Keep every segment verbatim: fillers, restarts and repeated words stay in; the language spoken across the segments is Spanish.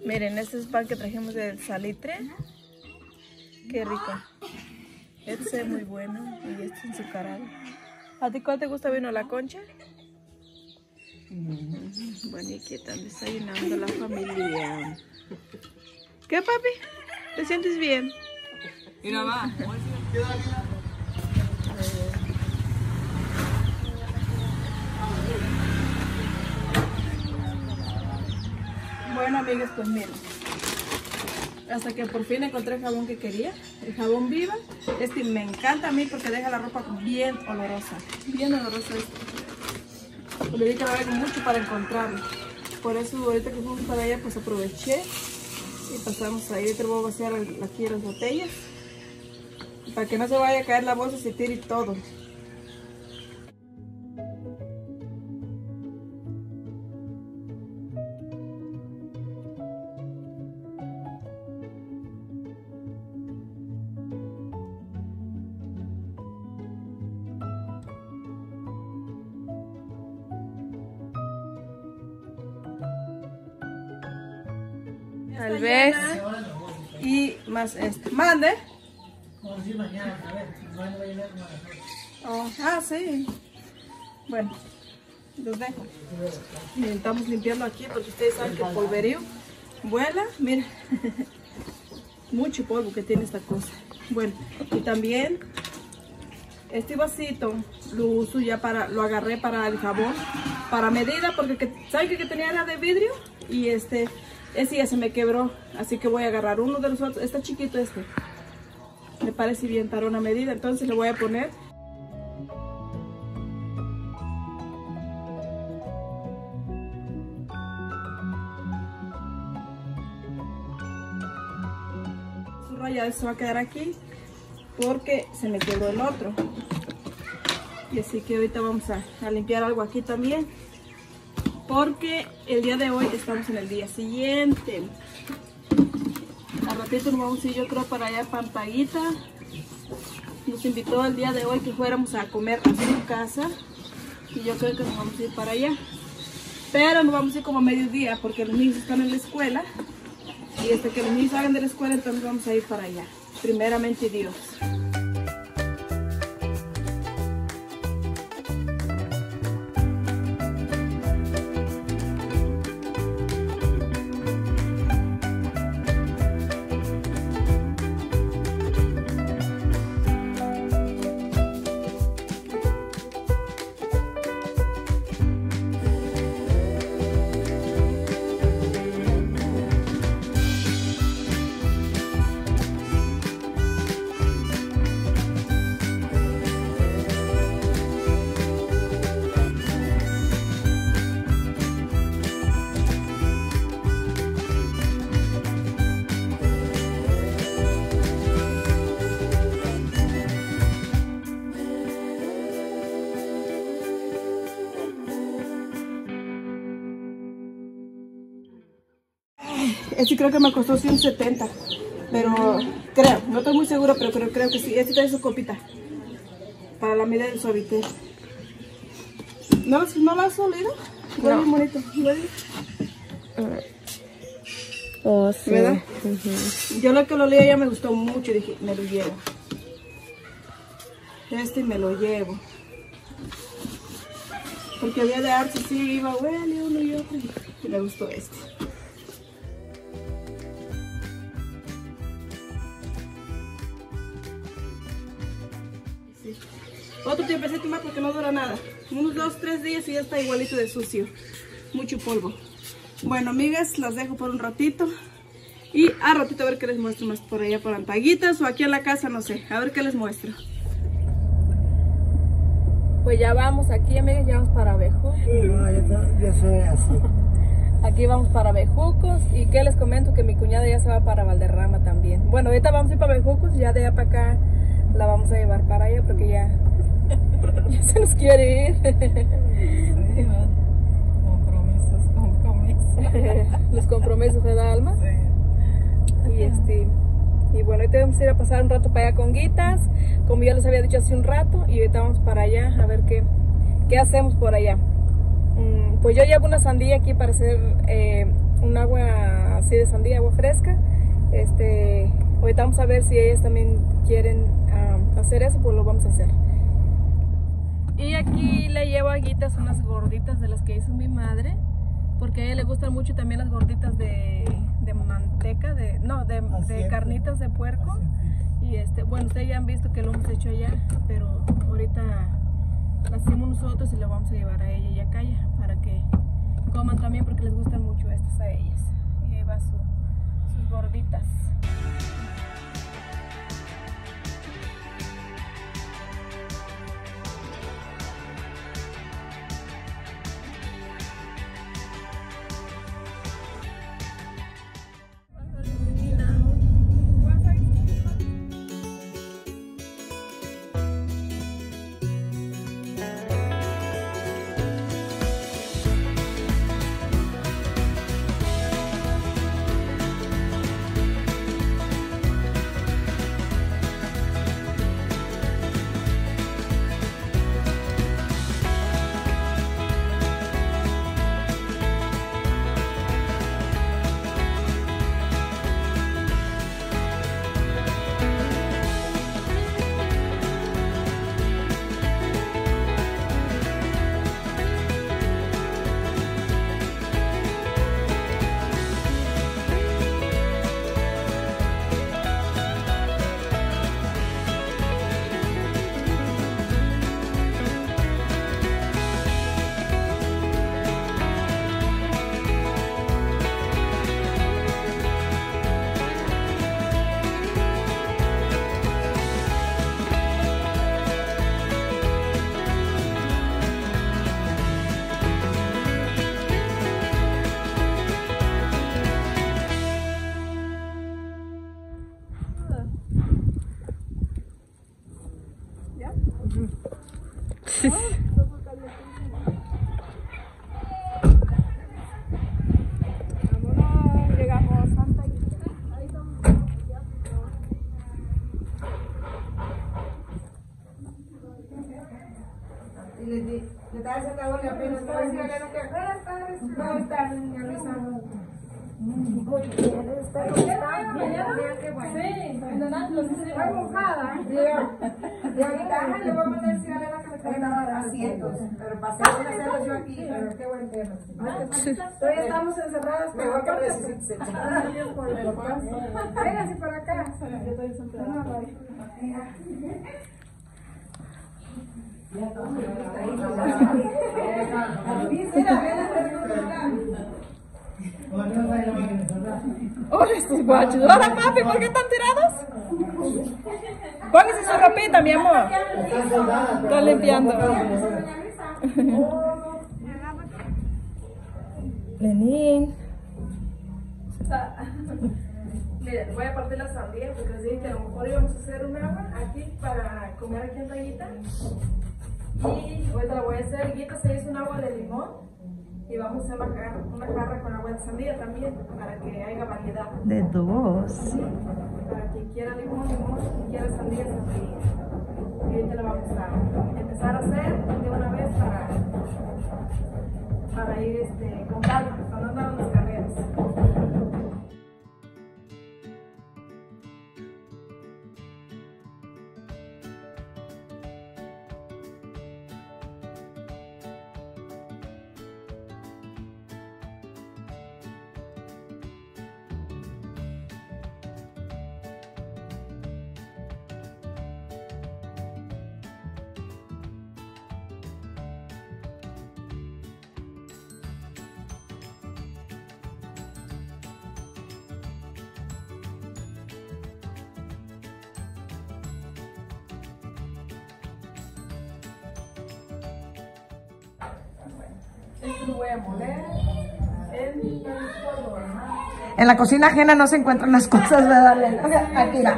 Miren, este es pan que trajimos del Salitre. Qué rico. Este es muy bueno y este es enzucarado. ¿A ti cuál te gusta vino? ¿La concha? Mm. Bueno, y aquí están desayunando la familia. ¿Qué, papi? ¿Te sientes bien? Mira, va. Bueno, amigas, pues miren, hasta que por fin encontré el jabón que quería, el jabón Viva. Este me encanta a mí porque deja la ropa bien olorosa, bien olorosa este. Le di que trabajar mucho para encontrarlo, por eso ahorita que fuimos para allá pues aproveché y pasamos ahí. Ahorita voy a vaciar aquí las botellas para que no se vaya a caer la bolsa y se tire todo. Tal vez y más este. Mande. Oh, ah, sí. Bueno, los dejo. Miren, estamos limpiando aquí porque ustedes saben que el polverío vuela. Miren, mucho polvo que tiene esta cosa. Bueno, y también este vasito lo uso ya para, lo agarré para el jabón, para medida, porque que, ¿saben que, que tenía la de vidrio? Y este, ese ya se me quebró, así que voy a agarrar uno de los otros. Está chiquito este, me parece bien para una medida, entonces le voy a poner. Su rayado se va a quedar aquí porque se me quebró el otro. Y así que ahorita vamos a, a limpiar algo aquí también, porque el día de hoy estamos en el día siguiente. Al ratito nos vamos a ir, yo creo, para allá a Pantallita. Nos invitó el día de hoy que fuéramos a comer a su casa y yo creo que nos vamos a ir para allá, pero nos vamos a ir como a mediodía porque los niños están en la escuela y hasta que los niños salgan de la escuela entonces vamos a ir para allá, primeramente Dios. Este creo que me costó ciento setenta, pero creo, no estoy muy segura, pero creo, creo que sí. Este trae su copita para la medida del suavitel. ¿No, ¿No lo has olido? Huele bien bonito. ¿Huele? Oh, sí. ¿Verdad? Uh-huh. Yo lo que lo olía ya me gustó mucho y dije, me lo llevo. Este me lo llevo. Porque había de arce, sí, iba, huele uno y otro. Y me gustó este. Otro tiempecito más porque no dura nada. Unos dos, tres días y ya está igualito de sucio. Mucho polvo. Bueno, amigas, las dejo por un ratito. Y a ratito a ver qué les muestro más por allá, por Antaguitas o aquí en la casa, no sé. A ver qué les muestro. Pues ya vamos aquí, amigas, ya vamos para Bejucos. No, yo, yo soy así. Aquí vamos para Bejucos. Y que les comento que mi cuñada ya se va para Valderrama también. Bueno, ahorita vamos a ir para Bejucos y ya de allá para acá la vamos a llevar para allá porque ya, ya se nos quiere ir. Compromisos, compromisos. Los compromisos de Alma. Sí. Y este, y bueno, ahorita vamos a ir a pasar un rato para allá con Guitas, como ya les había dicho hace un rato, y ahorita vamos para allá a ver qué, qué hacemos por allá. Mm, pues yo llevo una sandía aquí para hacer eh, un agua así de sandía, agua fresca. Este, ahorita vamos a ver si ellas también quieren um, hacer eso, pues lo vamos a hacer. Y aquí le llevo a Guitas unas gorditas de las que hizo mi madre, porque a ella le gustan mucho también las gorditas de, de manteca, de, no, de, de carnitas de puerco. Y este, bueno, ustedes ya han visto que lo hemos hecho allá, pero ahorita las hacemos nosotros y lo vamos a llevar a ella y a Calla para que coman también, porque les gustan mucho estas a ellas. Y ahí va su, sus gorditas. Y le di, le estaba haciendo agua y apenas estaba diciendo que buenas tardes, ¿cómo estás, niña Luisa? Muy bien, espero que está bien, qué bueno. Sí, estoy mojada. Y ahorita le voy a mandar decir a Elena que me traiga asientos, pero pasé a hacerlos yo aquí, pero qué buen tema. Todavía estamos encerradas, pero voy a necesitar echar. Vénganse por acá. Yo estoy encerrada. ¡Oh, estos guachos! ¡Hola, papi! ¿Por qué están tirados? Póngase su ropita, mi amor. Estoy limpiando. Lenín. Miren, voy a partir la sandía porque les dije que a lo mejor íbamos a hacer un agua aquí para comer aquí en Rayita. Y ahorita la voy a hacer. Guita se hizo un agua de limón y vamos a hacer una jarra, una jarra con agua de sandía también para que haya variedad. De dos. Sí, para quien quiera limón, limón, quien quiera sandía, sandía. Y ahorita la vamos a empezar a hacer de una vez para, para ir este, con calma, para no andar en las carreras. Esto lo voy a moler en el polvo. En la cocina ajena no se encuentran las cosas, ¿verdad, Elena? Aquí va.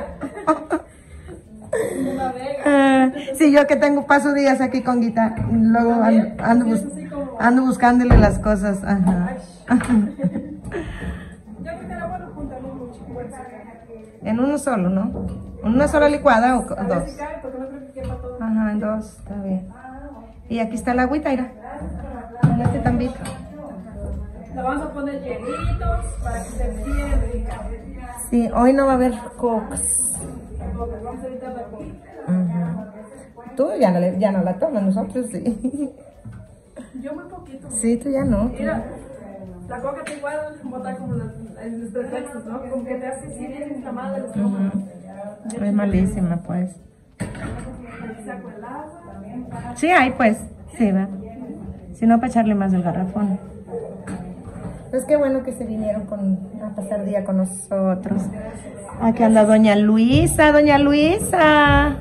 Uh, sí, yo que tengo paso días aquí con Guita, luego ando, ando, bus ando buscándole las cosas. Ajá. En uno solo, ¿no? ¿En una sola licuada o dos? Ajá, en dos, está bien. Y aquí está la agüita, mira. En este tambito. Le vamos a poner hielitos para que se bien rica. Sí, hoy no va a haber cokes. Vamos a evitar la coca. Ujú. Tú ya no, le- ya no la tomas, nosotros sí. Yo muy poquito. Sí, tú ya no. Mira, la coca te igual bota como los, los reflexos, ¿no? Como que te hace así bien inflamada el estómago. Ujú. Es malísima, pues. Aquí saco el agua. Sí, hay, pues. Sí, va. Si no, para echarle más del garrafón. Pues qué bueno que se vinieron con, a pasar día con nosotros. Aquí anda doña Luisa, doña Luisa.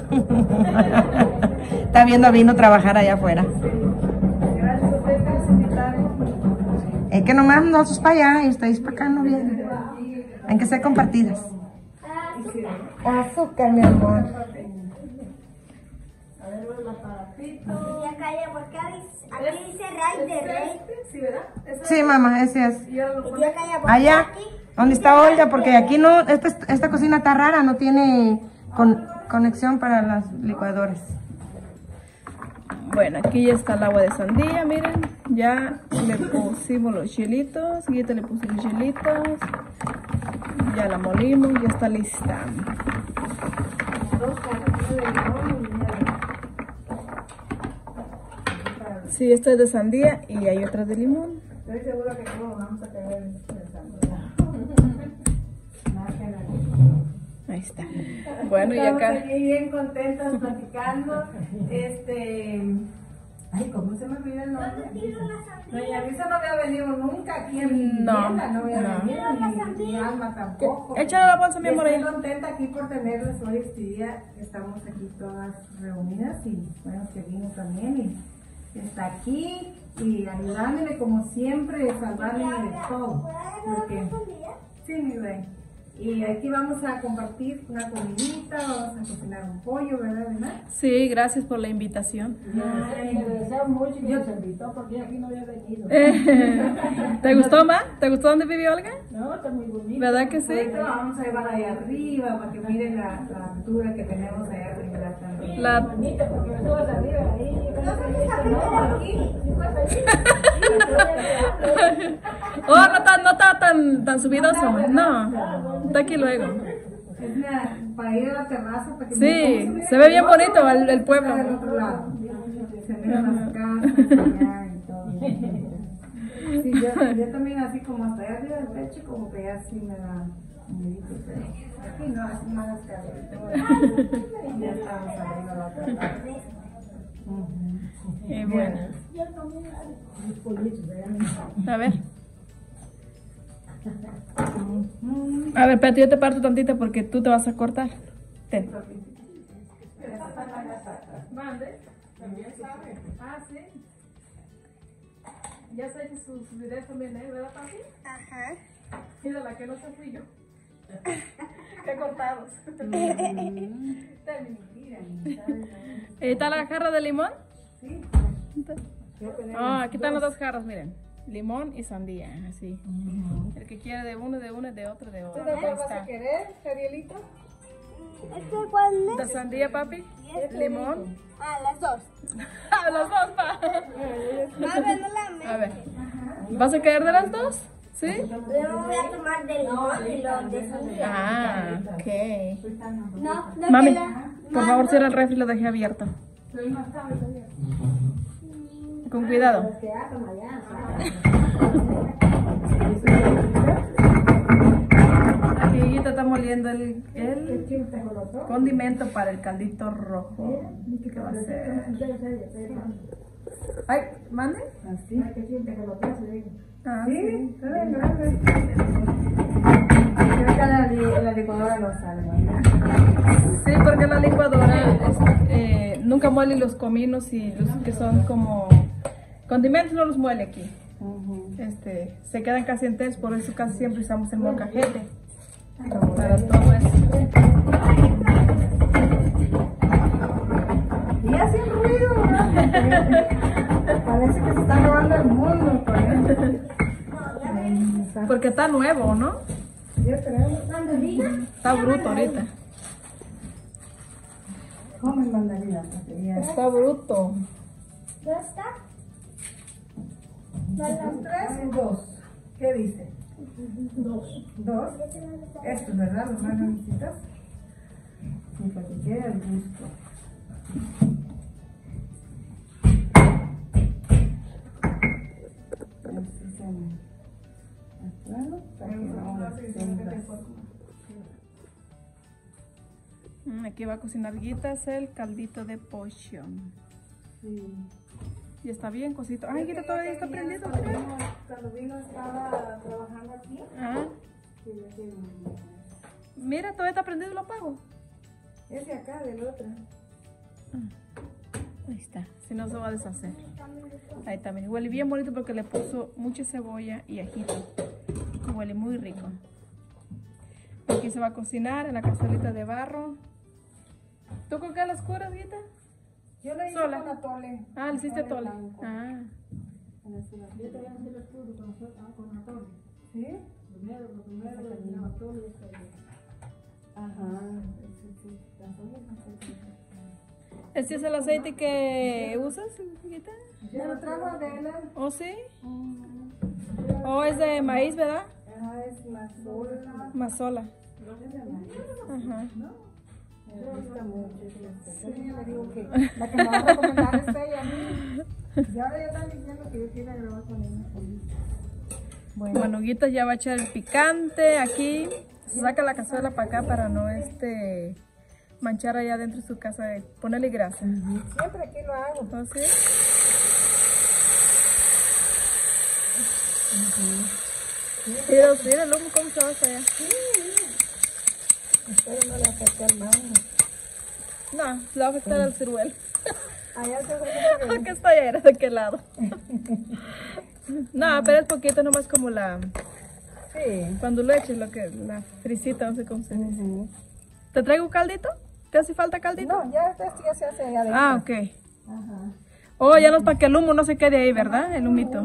Está viendo a Vino trabajar allá afuera. Gracias a ustedes que nos invitaron. Es que nomás nosotros para allá y ustedes para acá no vienen. Hay que ser compartidas. Azúcar, mi amor. Y acá ya, porque aquí dice Ray de Rey. Sí, ¿verdad? Esa- Sí, mamá, ese es. y ahora lo Y pones. acá ya, porque Allá, aquí. donde está Olga, porque aquí no, esta, esta cocina está rara, no tiene con- conexión para las licuadoras. Bueno, aquí ya está el agua de sandía, miren. Ya le pusimos los hielitos. Guita le puso los hielitos. Ya la molimos, ya está lista. Sí, esta es de sandía y hay otra de limón. Estoy segura que todos vamos a querer pensando. Ahí está. Bueno, y Estamos acá. aquí bien contentas platicando. Este. Ay, ¿cómo se me olvida el nombre? Doña Luisa no había venido nunca aquí en mi No, tienda, no había no. venido, ni, ni Alma tampoco. Échale la bolsa, mi amor. Estoy ahí. contenta aquí por tenerles hoy este día. Estamos aquí todas reunidas y bueno, que vino también y está aquí y ayudándole como siempre, salvándole de todo. Porque, sí, mi rey. Y aquí vamos a compartir una comidita, vamos a cocinar un pollo, ¿verdad, verdad? Sí, gracias por la invitación. Le deseo mucho que nos invitó porque aquí no había venido. ¿Te gustó, ma? ¿Te gustó donde vive Olga? No, está muy bonito. ¿Verdad que sí? Ahorita la vamos a llevar allá arriba para que miren la, la altura que tenemos allá arriba también. La... Bonito porque me subas arriba ahí. No, aquí. Oh, no está, no está tan, tan subidoso. No, está aquí luego. Es una- para ir a la terraza para que Sí, miren se ve bien bonito el, el pueblo. cómo se ve del otro lado. Se ven las casas allá y todo. Sí, yo, yo también así como hasta allá arriba del techo como que ya sí me da miedito, pero aquí no, así más escalera. Ya estamos arriba la terraza. Y bueno, a ver. A ver, espérate, yo te parto tantito porque tú te vas a cortar. Ten. ¿Mande? Ah, sí. Ya sé que sus videos también, ¿eh? ¿Verdad, papi? Ajá. Mira, la que no se fui yo. Qué cortados. ¿Está la jarra de limón? Sí. Ah, aquí están las dos jarras, miren. Limón y sandía, así. El que quiere de uno, de uno, de otro, de otro. Ahí está. querer, Arielito? ¿Este cuál es? ¿De sandía, papi? ¿Limón? Ah, las dos. Ah, las dos, pa. A ver, no la A ver. ¿Vas a querer de las dos? ¿Sí? Yo voy a tomar del limón y lo de sandía. Ah, ok. No, no Mami, queda. por favor, cierra el refri, lo dejé abierto. Con cuidado. Aquí Guita está moliendo el, el condimento para el caldito rojo. ¿Qué va a hacer? Ay, ¿mande? Así. Ah, Sí, sí. está bien grande. Creo que la, li- la licuadora no sale, ¿verdad? Sí, porque la licuadora es- eh, nunca muele los cominos y los que son como condimentos no los muele aquí. Este, se quedan casi enteros, por eso casi siempre usamos el molcajete para todo eso. Y hace un ruido, ¿verdad? Parece que se está robando el mundo con esto. Porque está nuevo, ¿no? Yo creo. Está bruto ahorita. Comen mandarina, porque ya. Está bruto. ¿Ya está? tres, dos. ¿Qué dice? Dos. Dos. Estos, ¿verdad? Los más grandecitos. Sí, para que quede al gusto. Así se me aplano para que no Mm, Aquí va a cocinar Guitas el caldito de pollo. Sí. Y está bien cosito. Ay, Guita todavía está prendido. Cuando vino, cuando vino estaba trabajando aquí. Ah, Sí, ya que- mira, todavía está prendido y lo apago. Es de acá, del otro. Ahí está, si no se va a deshacer. Ahí también. Huele bien bonito porque le puso mucha cebolla y ajito. Huele muy rico. Aquí se va a cocinar en la cazuelita de barro. ¿Tú con qué las curas, Guita? Yo lo hice Sola. con atole. Ah, le hiciste tole. blanco. Ah, Con el cigarro. Yo también hice el puro con atole- ah, con atole. ¿Sí? Primero, lo primero, el atole y después el- Ajá. Ese sí, la atole no sé si- ¿este es el aceite que usas, Guita? Ya lo trajo Adela. ¿Oh, sí? ¿O es de maíz, verdad? Ajá, es mazola. Mazola. Es de maíz. Ajá. Me gusta mucho ese aceite. Yo le digo que la que me va a recomendar es ella. Y ahora ya están diciendo que yo quiero grabar con ella. Bueno, Bueno, Guita ya va a echar el picante aquí. Se saca la cazuela para acá para no este manchar allá dentro de su casa. Ponerle grasa. siempre aquí lo hago. ¿Oh, sí? Mira, mira el humo cómo se va hacia allá. Espero no le afecte al mango. No, le va a afectar al ciruelo. Allá se ve Acá está allá, era de qué lado. No, pero es poquito nomás como la... Sí. Cuando lo eches, lo que, la frisita, no sé cómo se dice. ¿Te traigo un caldito? ¿Te hace falta caldito? No, ya esto ya se hace allá adentro. Ah, ok. Ajá. Oh, ya no es para que el humo no se quede ahí, ¿verdad? El humito.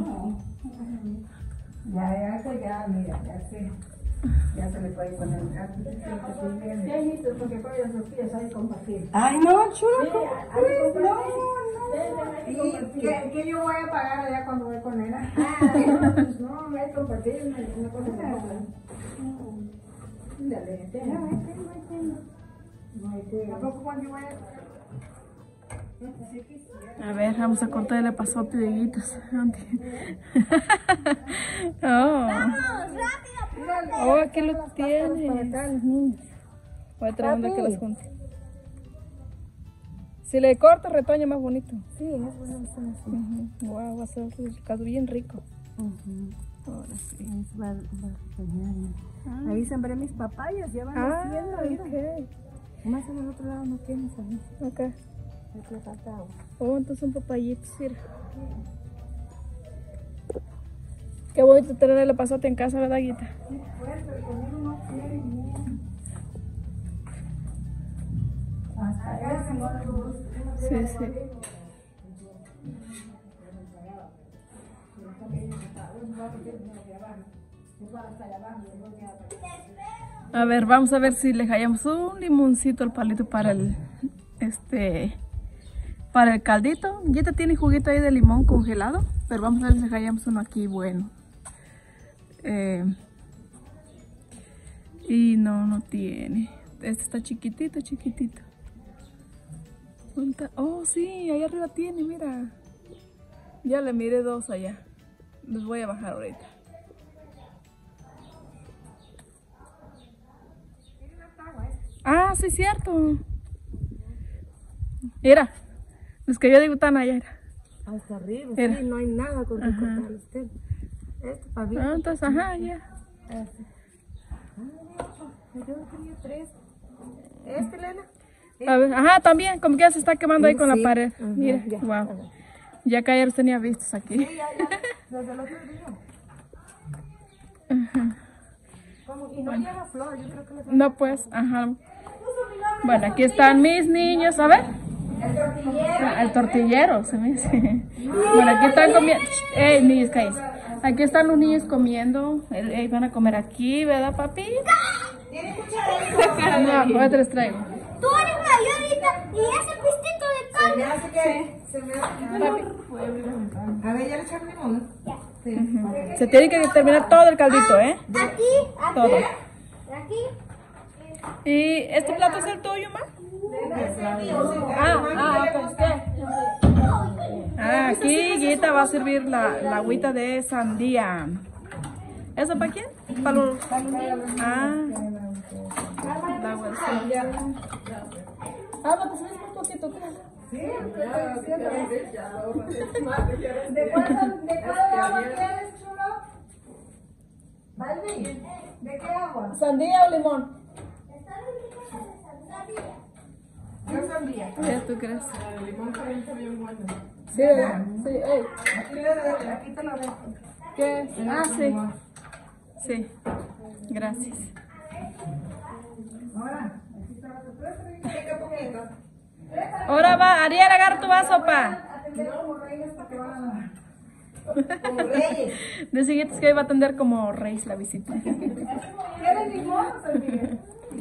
Ya, ya, eso ya, mira, ya se, ya se le puede poner el gato. Sí, porque para las tortillas hay que compartir. Ay, no, chulo. No, no. ¿Y qué, qué yo voy a pagar allá cuando voy con él? No, hay que compartir una cosa con otra. Dale, tampoco cuando yo voy a... A ver, vamos a cortar el pasote de Guitas. Oh. Oh, aquí lo tienes. Voy a traer uno que los junte. Si le corto, retoña más bonito. Sí, es bueno, es bueno. Wow, va a ser un resultado bien rico. Ahora sí. Va, va a soñar. Ah. Ahí sembré mis papayas, ya van Ah, haciendo. Mira. ok. Más en el otro lado no tienes ahí. Ok. Aquí le falta agua. Oh, entonces son papayitos, mira. Qué bonito tener el pasote en casa, ¿verdad, Guita? Hasta ese no le gusta. Sí, sí. A ver, vamos a ver si le hallamos un limoncito al palito para el este para el caldito. Guita tiene juguito ahí de limón congelado, pero vamos a ver si le hallamos uno aquí bueno. Eh, y no, no tiene. Este está chiquitito, chiquitito. Oh, sí, ahí arriba tiene, mira. Ya le miré dos allá. Los voy a bajar ahorita. Ah, sí, cierto. Mira, los que yo digo están allá. Hasta arriba, Mira. sí, no hay nada con que Ajá. cortar usted. Esto para bien. Ah, entonces, ajá, ya. Yo tenía tres. ¿Este, Elena? A ver, ajá, también, como que ya se está quemando ahí con Sí. la pared. Ajá, Mira, ya. wow. Ya que ayer los tenía vistos aquí. Sí, ya, ya. Desde el otro día. Como, y no lleva flor, yo creo que le falta. No, pues, ajá. Bueno, aquí están mis niños, a ver. El tortillero. Ah, el tortillero, se me dice. Bueno, aquí están comiendo. ¡Ey, niños, cállense! Aquí están los niños comiendo. El- eh, van a comer aquí, ¿verdad, papi? ¿Tiene cuchara? No, ahorita les traigo. Tú eres mayorita y ese pistito de Se me hace que... Se me hace que... Papi. A ver, ya le echaron limón, ¿no? Ya. Sí. Ujú. Se tiene que terminar todo el caldito, ¿eh? Aquí, aquí, Todo. aquí. ¿Y este plato es el tuyo, ma? Ah, ah, ok. Ah, aquí Guita va a servir la, la agüita de sandía. ¿Eso para quién? Para los... Ah, la agua de sandía. Ah, no, te subes un poquito, ¿qué? ¿De cuánto, de cuál agua quieres, chulo? Balbi, ¿de qué agua? ¿Sandía o limón? Yo sandía. ¿Qué tú crees? El limón también está bien bueno. Sí, ¿verdad? Sí, ey. Aquí, le, aquí te lo dejo. ¿Qué es? Ah, sí. Sí. Gracias. Ahora, aquí está la sorpresa. ¿Qué poquito? Ahora va, Ariel, agarra tu vaso, pa. Atender como reyes porque van a... Como reyes. De siguiente es que hoy va a atender como reyes la visita. ¿Quieres limón o sandía?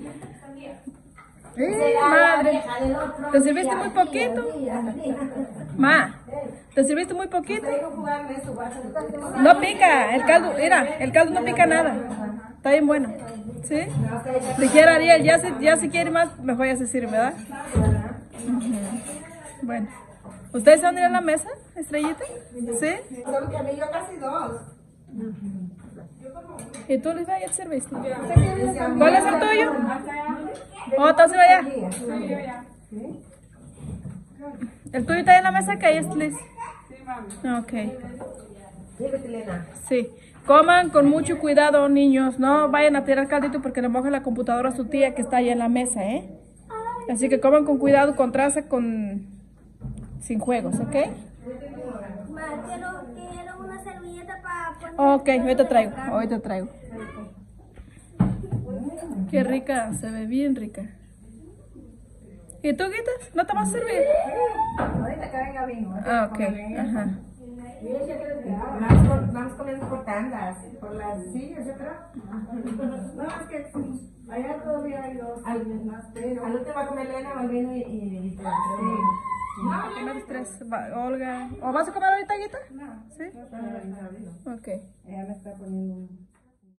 ¡Eh, madre! ¿Te serviste muy poquito? Ma, ¿te serviste muy poquito? No pica, el caldo, mira, el caldo no pica nada. Está bien bueno. ¿Sí? Si quiere Ariel, ya si, ya si quiere más, mejor ya se sirve, ¿verdad? Ujú. Bueno. ¿Ustedes van a ir a la mesa, Estrellita? ¿Sí? Solo que a mí yo casi dos. ¿Y tú, Lisbeth, ya te serviste? ¿Cuál es el tuyo? ¿O entonces vaya? ¿El tuyo está en la mesa que hay, Liz? Ok. Sí. Coman con mucho cuidado, niños. No vayan a tirar caldito porque le moja la computadora a su tía que está allá en la mesa, ¿eh? Así que coman con cuidado, con traza, con... sin juegos, ¿ok? Ma, quiero, quiero una servilleta para poner. Ok, ahorita traigo, ahorita traigo. Qué rica, se ve bien rica. ¿Y tú, Guita? ¿No te vas a servir? Ahorita que venga vino. Ah, ok, ajá. Vamos, vamos comiendo por tandas, por las sillas, etcétera. No, es que allá todavía hay dos. Al, más, pero... Al último va a comer Elena, Malvino y... y, y No, a comer tres, va, Olga. ¿O vas a comer ahorita, Guita? No. ¿Sí? Ok. Ella me está poniendo un...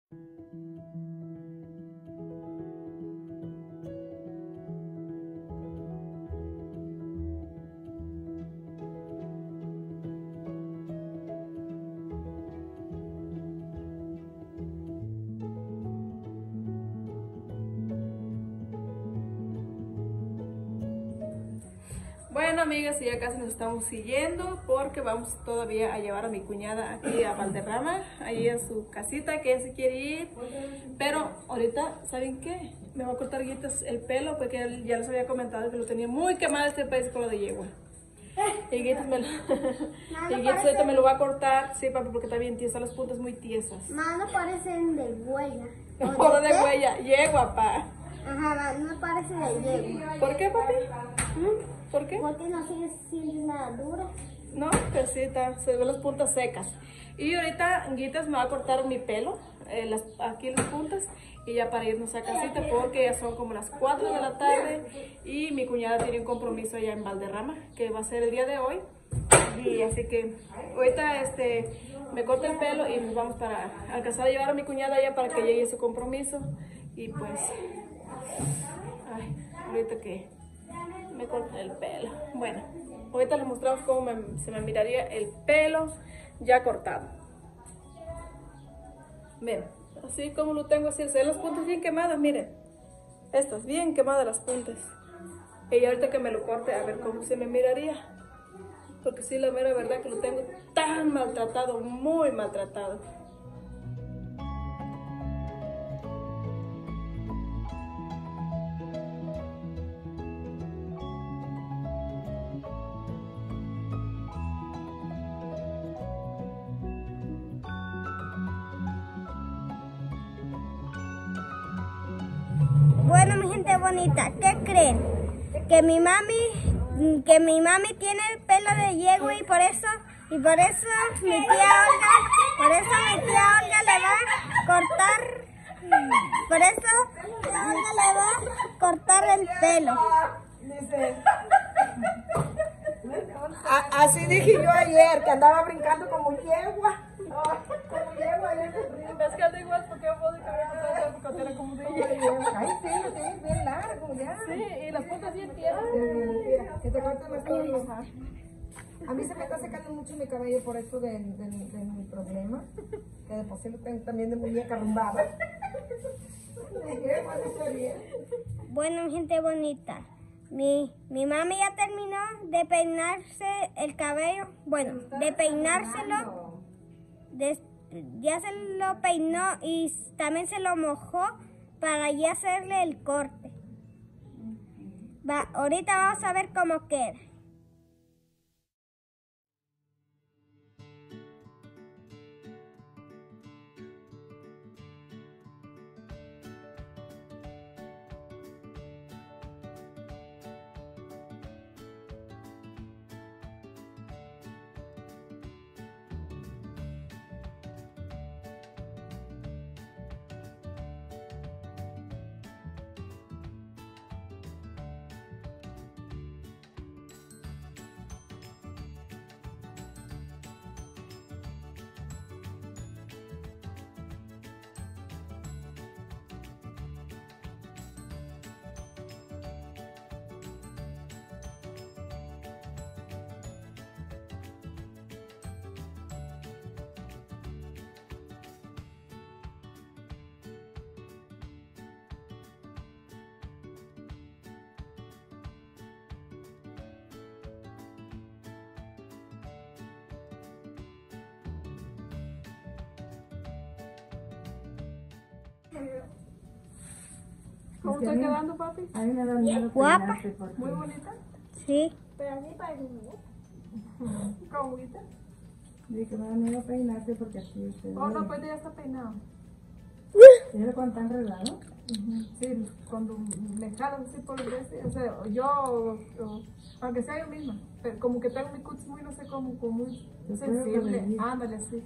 Bueno, amigas, ya casi nos estamos siguiendo porque vamos todavía a llevar a mi cuñada aquí a Valderrama, ahí a su casita que ella se quiere ir. Pero ahorita, ¿saben qué? Me va a cortar Guitas el pelo porque él ya les había comentado que lo tenía muy quemado este país con lo de yegua. Y Guitas me lo, y Guitas ahorita me lo va a cortar, sí, papi, porque está bien tiesa, las puntas muy tiesas. Ma, no parecen de huella. Por de huella, yegua, pa. Ajá, ma, no parece de yegua. ¿Por qué, papi? ¿Mm? ¿Por qué? Porque no sigue siendo nada dura. No, pero sí, está, se ven las puntas secas. Y ahorita Guitas me va a cortar mi pelo, eh, las, aquí las puntas, y ya para irnos a casita porque ya son como las cuatro de la tarde y mi cuñada tiene un compromiso allá en Valderrama, que va a ser el día de hoy. Y así que ahorita este, me corta el pelo y nos vamos para alcanzar a llevar a mi cuñada allá para que llegue a su compromiso. Y pues, ay, ahorita que... me corté el pelo. Bueno, ahorita les mostramos cómo me, se me miraría el pelo ya cortado. Ven, así como lo tengo así, se ven las puntas bien quemadas, miren. Estas, bien quemadas las puntas. Y ahorita que me lo corte, a ver cómo se me miraría. Porque sí, la mera verdad que lo tengo tan maltratado, muy maltratado. Bueno, mi gente bonita, ¿qué creen? Que mi mami, que mi mami tiene el pelo de yegua y por eso, y por eso mi tía Olga, por eso mi tía Olga le va a cortar, por eso mi tía Olga le va a cortar el pelo. A- así dije yo ayer, que andaba brincando como yegua. era como de Ay, sí, lo tienes bien largo ya. Sí, y las puntas bien tiernas. Mira, que te corten las cosas. A mí se me está secando mucho mi cabello por esto de, de, de, de mi problema. Que de por sí lo tengo también de muñeca rumbada. Bueno, gente bonita, mi, mi mami ya terminó de peinarse el cabello, bueno, de peinárselo, de, ya se lo peinó y también se lo mojó para ya hacerle el corte. Va, ahorita vamos a ver cómo queda. ¿Cómo está quedando, papi? A mí me da miedo Guapa. peinarte porque- Muy bonita. Sí. Pero así parece muñeca. ¿Cómo bonita? Dice que me da miedo peinarte porque así se Oh, no, ve. pues ya está peinado. ¿Mira cuando está enredado? Sí, cuando me jalan así por el este, o sea, yo, o- o- aunque sea yo misma, pero como que tengo mi cutis muy, no sé cómo, como muy Yo creo que sensible. debería. Ándale, así.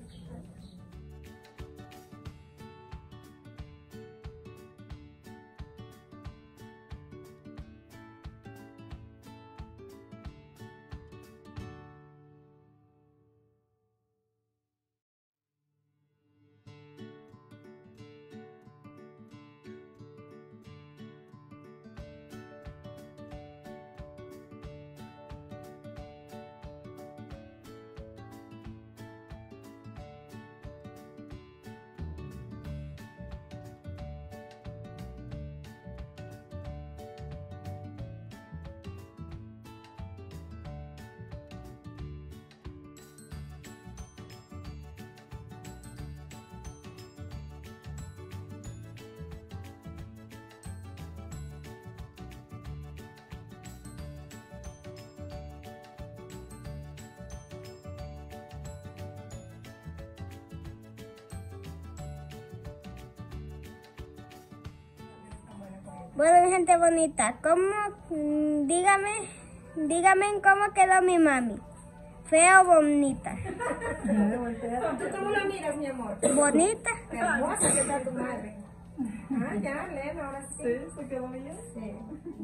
Bueno, gente bonita, ¿cómo, mm, dígame, dígame cómo quedó mi mami? ¿Fea o bonita? ¿Tú cómo la miras, mi amor? ¿Bonita? Hermosa que está tu madre. Ah, ya, leen, ahora sí. Sí, se quedó bien. Sí.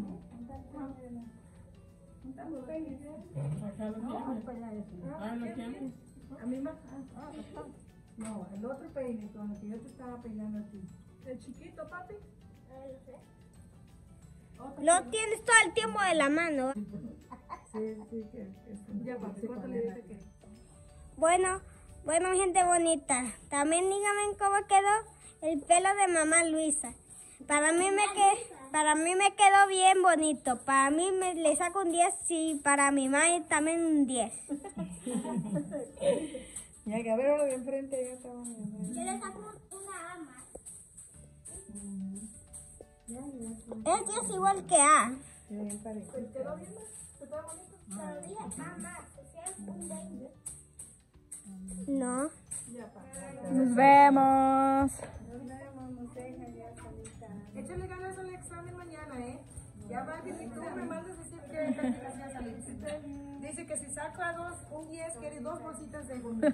A mí más. Ah, ah, no, el otro peine con el que yo te estaba peinando a ti. El chiquito, papi. Lo tienes todo el tiempo de la mano. Sí, sí, que es Ya, papi, ¿cuánto le dice que? Bueno, bueno, gente bonita, también díganme cómo quedó el pelo de mamá Luisa. Para mí me que, para mí me quedó bien bonito. Para mí me le saco un diez y para mi mamá también un diez. Ya que a ver ahora de enfrente ya estaba. Yo le saco una A más. Este es igual que A. Bien parejo. ¿Quedó bien? ¿Está bonito? Pero dije A más, o sea, un veinte. No. Nos vemos. Échale ganas al examen mañana, ¿eh? Ya va que si tú me mandas decir que calificación saliste. Dice que si saca dos, un diez, quiere dos bolsitas de gomita.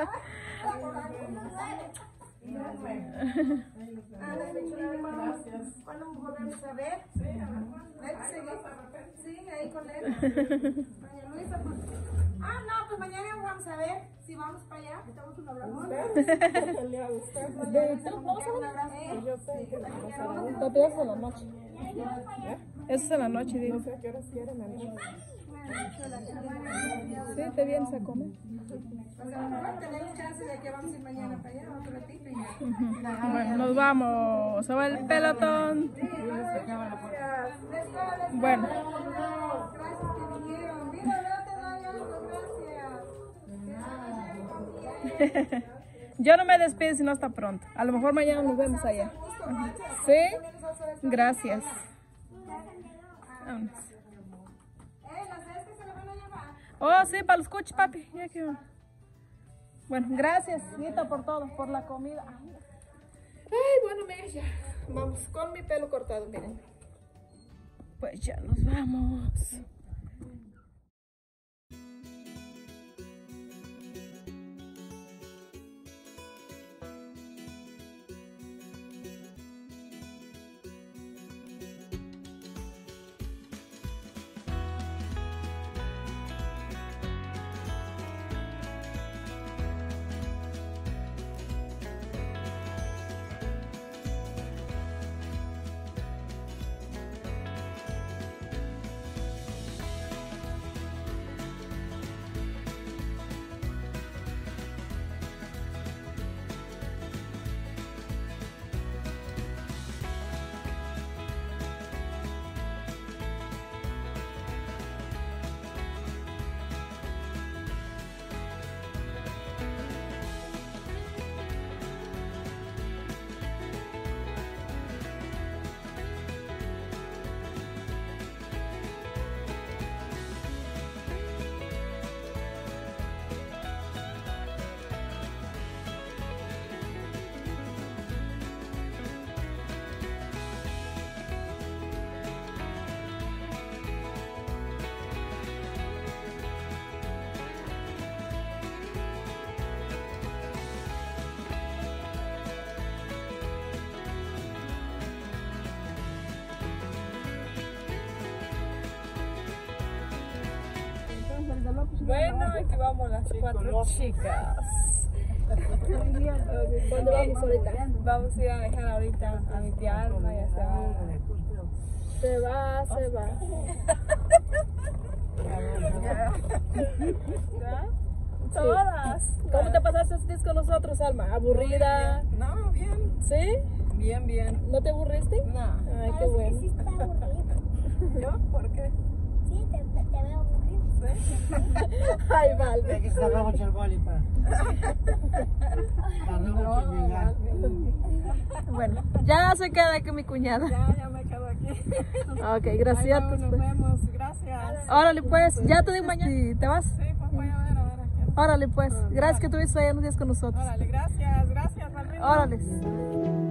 Gracias. ¿Cuándo volvemos a ver? Sí, hay que seguir. Sí, ahí con él. Doña Luisa, pues. Ah, no, pues mañana vamos a ver si vamos para allá. Estamos un abrazo. ¿De tú? ¿Vamos a ver? Yo sé. Papi, eso es en la noche. Eso es en la noche, digo. No sé a qué horas quieren. Sí, te vienes a comer. Tenemos chance de que vamos a ir mañana para allá, otro ratito y ya. Bueno, nos vamos. Se va el pelotón. Bueno. Gracias que vinieron. Mira, no te vayas, gracias. Yo no me despido si no está pronto. A lo mejor mañana nos vemos allá. Ajá. ¿Sí? Gracias. Vamos. Oh, sí, para los coches, papi. Ya que... Bueno, gracias, Nita, por todo, por la comida. Ay, bueno, mira, ya. Vamos con mi pelo cortado, miren. Pues ya nos vamos. Bueno, aquí vamos las cuatro chicas. ¿Dónde vamos ahorita? Vamos a ir a dejar ahorita a mi tía Alma, ya se va. Se va, se va. ¿Ya? Todas. ¿Cómo te pasaste estos días con nosotros, Alma? ¿Aburrida? No, bien. ¿Sí? Bien, bien. ¿No te aburriste? No. Ay, qué bueno. Sí, está aburrido. ¿Yo? ¿Por qué? Sí, te, te, te veo aburrido. Ay, vale. Hay que sacar mucho el boli para. Para no mucho llegar. Bueno, ya se queda aquí mi cuñada. Ya, ya me quedo aquí. Ok, gracias. Ahí vamos, nos vemos. Gracias. Órale, pues, ya te digo mañana. Sí, ¿te vas? Sí, pues voy a ver, a ver aquí. Órale, pues. Gracias que estuviste ahí unos días con nosotros. Órale, gracias, gracias, Malvina. Órale.